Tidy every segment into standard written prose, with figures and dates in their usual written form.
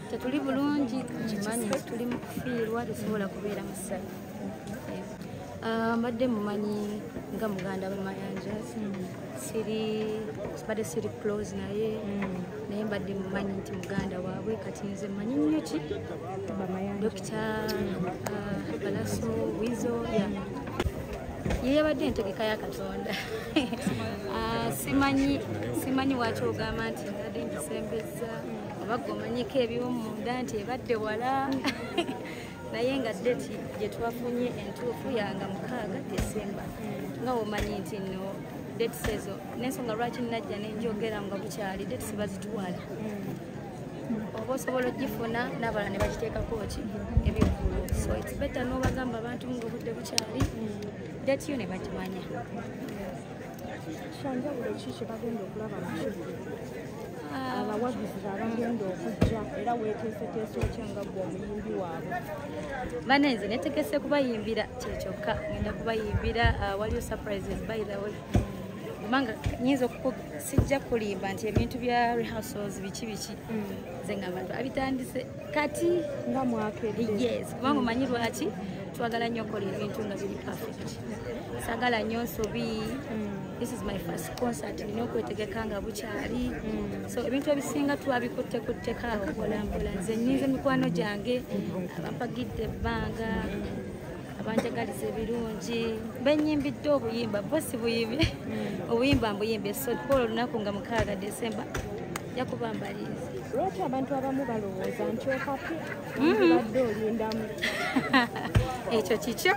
tetuli bulungi kimanyi tuli mu kufiirwa tesobola kubeera mu ssala. Mbadde mumanyi nga muganda we Mayanja badde siri close naye mbadde mumanyi nti muganda waabwe kati nze mmanyi nnyo ki Dr. Balaso Wizo ye yabadde entegeka ya Katonda. Simanyi waki ogamba nti mbadde ngisembeza oba gomanyiko eby'omunda nti ebadde wala naye nga deti gye twafunye entuufu yanga 6 Desemba nga omanyi nti no date sezo n'ensonga lwaki najja nenjogera nga bukyali date sibazitwala oba osobola ogifuna n'abalala ne bagiteekako ki ebyokulu so it's better n'obagamba abantu nga obudde bukyali date yo ne bagimanya. Kyanjawulo ki kye bagenda okulaba abawagizi abagenda okujja era weeteeseteese otya nga gwe omuyimbi waabwe? Banenze netegese kubayimbira kyekyokka ngenda kubayimbira waliyo surprises by the way kubanga nyinza sijja kulimba nti ebintu bya rehearsals biki ze ng'abantu abitandise kati nga mwakedde. Yes, kubanga omanyi lwaki twagala nnyo okukola ebintu nga biri perfect. Sagala nnyo nsobi. This is my first concert nina okwetegeka nga bukyali so ebintu ebisinga twabikuttekutteko awo mpolampola nze nninze mikwano gyange abampagidde ebbanga abanjagaliza ebirungi benyimbidde obuyimba bo si buyimbi obuyimba mbuyimbe so tukola olunaku nga 6 Desemba ja kuba mbalizi. Lwaki abantu abamu balowooza nti okapi badde olindamu ekyo kikyo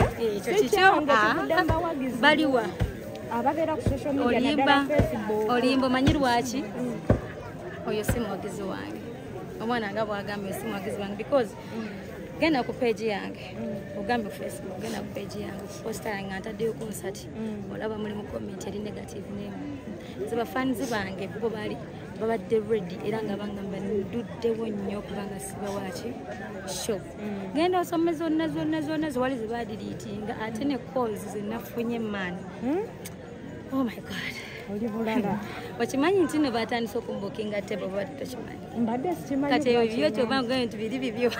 baliwa ababeera ku social media naddala Facebook olimba omanyi lwaki oyo si muwagizi wange omwana nga bwagambye si muwagizi wange because genda ku page yange ogambe Facebook genda ku page yange posta yange ntaddeyo concert olaba muli mu comment eri negative name ziba fans bange bo babadde ready era nga bangamba nduddewo nnyo kubanga siba waki show genda osome zonna ziwali zibadiriitinga ate ne calls zenafunye man. Oh my God. Oli bulala. Wakimanyi nti ne batandise okumbukinga tebo bati tokimanyi. Mbadde sikimanyi. Kati ebyo kyobanga ebintu biri bibyo.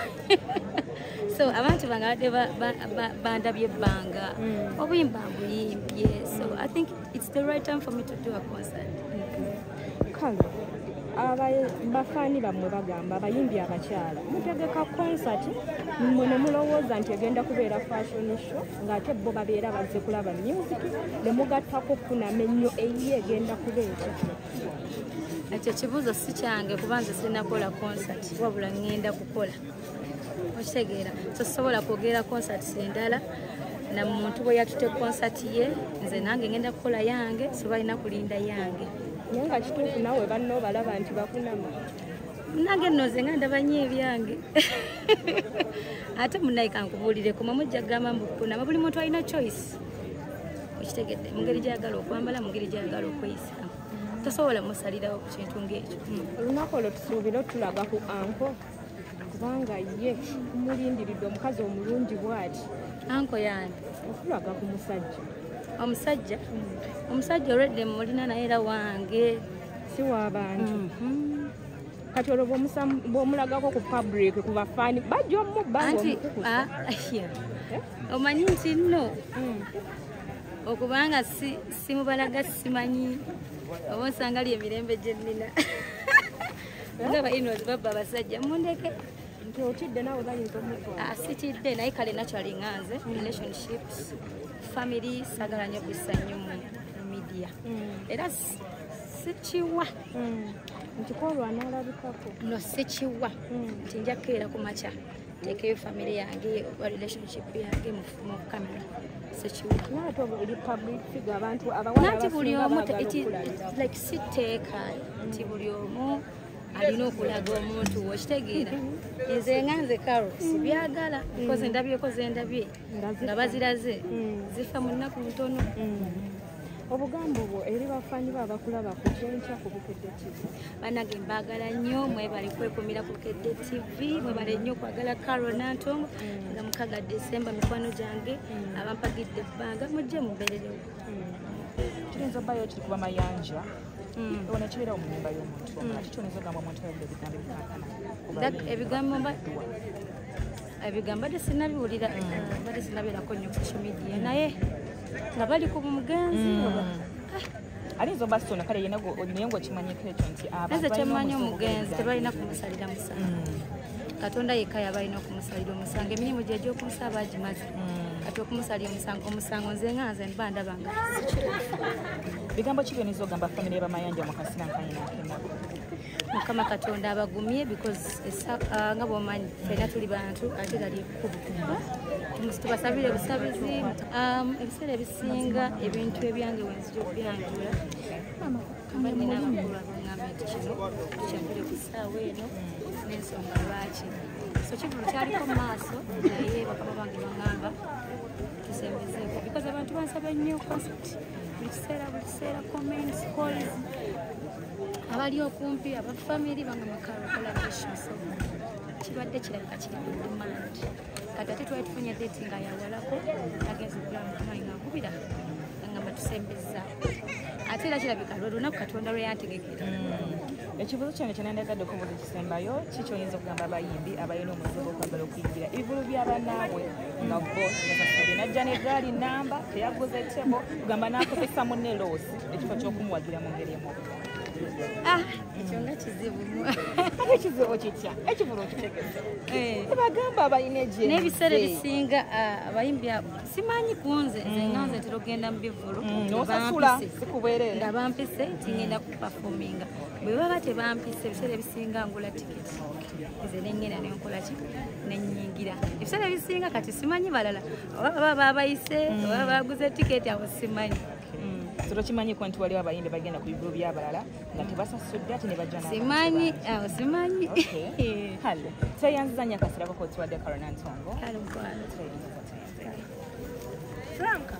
So abantu banga bandabye ebbanga obuyimba mbuyimbye so I think it's the right time for me to do a concert. Kale bafaani bammwe bagamba abayimbi abakyala mutegeka concert ne mulowooza nti egenda kubeera fashion show ng'ate bo babeera bazze kulaba music ne mugattako kunama ennyo eyiye egenda kubeera. Ekyo kibuuzo si kyange kuba nze sinakola concert wabula ngenda kukola okitegeera so sobola kwogera concert endala na muntu bwe yatute concert ye nze nange ngenda kukola yange so balina kulinda yange. Naye nga kituufu nawe banno balaba nti bakunama nange nno nze nga ndabanye ebyange ate munnaye kankubuulire kuma mujja kugamba mbukunama buli muntu alina choice okitegedde mu ngeri gyayagala okwambala mu ngeri gyayagala okweyisa tosobola musalirawo ku kintu ng'ekyo. olunaku olwo tusuubire otulaga ku anko kubanga ye mulindiridde omukazi omulungi bw'ati. Anko yange okulaga ku musajja omusajja olwedde mulina naye era wange si w'abantu kati olwo bw'omulagako ku public ku bafaani bajja omubbanga omukukusa omanyi nti nno okubanga simubalaga simanyi oba osanga li emirembe gye nnina nga bayinozi babba abasajja mundeke nti otidde nawe bayinza omutwala. Sitidde naye kale naturally nganze relationships family sagala nnyo kussa nnyo mu media era sikiwa nti kolwana alabikako no sikiwa nti nja kukeera ku makya tekeyo family yange oba relationship yange mu kamera sikiwa naate oli public figure abantu abawala nati buli omu like siteeka nti buli omu alina okulaga omuntu okitegeera nze nganze karo sibyagala because endabyeko zendabye nga baziraze zifa mu nnaku ntono. Obugambo bwo eri bafaanyi babakulaba ku kyenkya ku Bukedde TV. Banage mbagala nnyo mwebali kwekumira ku Bukedde TV mwebale nnyo kwagala Carol Nantongo nga 6 Desemba mikwano gyange abampagidde ebbanga mujje mubeererewo. tuyinza obbayo kiri kuba mayanja ona kibeerawo mu nnyumba y'omuntu ate kyoneza ogamba omuntu ayogera ebigambo ebikankana ebigambo badde sinnabiwulira badde sinnabeerako nnyo ku social media naye nga bali ku mugenzi alinza oba sitona kale naye ngaokimanyiko ekyo nti naze kyemmanyi omugenzi tebalina kumusalira musango katonda yekka yabalina okumusalira omusango emirimu gye egy'okunsa abagimaze kati okumusalira omusango nze nga nze mba ndabanga bigambo ki byoniza ogamba famire y'abamayanja mu kaseera nkanyinakenako mukama katonda abagumye because nga bwomanyi fena tuli bantu ate tali kkubo tubasabire busabizi ebiseera ebisinga ebintu ebyange wenzija okubyanjula nina amakulu abaŋŋamba nti kino tukyambire ku ssaawa eno n'ensonga lwaki so kivulu kyaliko mu maaso naye bakama bange baŋŋamba tusembezeeko because abantu bansaba nnyo concept buli kiseera comments calls abali okumpi abafamily bangamba collaboration so kibadde kirabika kiri mu demand kati ate twali tufunye date nga yawalako agenza okulamu kamayi nga nkubira ngamba tusembezaako ate era kirabika lwe lunaku katonda lwe yantegekera ekibuuzo kyange kyenandagadde okubuuza ekisembayo kikyoyinza okugamba abayimbi abalina omuzigo okwagala okuyimbira ebivulu by'abannaabwe nga bo nasasudde najja n'egaali namba teyaguza ettebo kugamba n'akozesa munne loosi ekifo ky'okumuwagira mu ngeri emu ekyo nga kizibu ate ekizibu kitya ekivulu okitegese tebagamba abalina gye n'ebiseera ebisinga abayimbi simanyi kunze nze nga nze ntera okgenda mu bivulu nosasula sikubwerere nga bampise tingenda kupafominga bwe baba tebampise ebiseera ebisinga ngula tiketi nze nengenda nenkolaki nenyingira ebiseera ebisinga kati simanyi balala oba baba babayise oba baguze tiketi awo simanyi tokimanyiko nti waliwo abayimbi bagenda ku bivulu by'abalala nga tebasasudde ate ne bajja simanyi awo simanyi tweyanziza nnyo akaseera kokotiwadde Nantongo